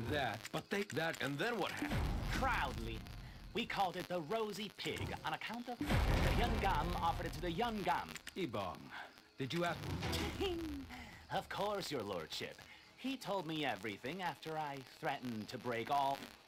that, but take that, and then what happened? Proudly. We called it the Rosy Pig on account of the Hyungam offered it to the Hyungam. Yibang, did you ask? Of course, your lordship. He told me everything after I threatened to break all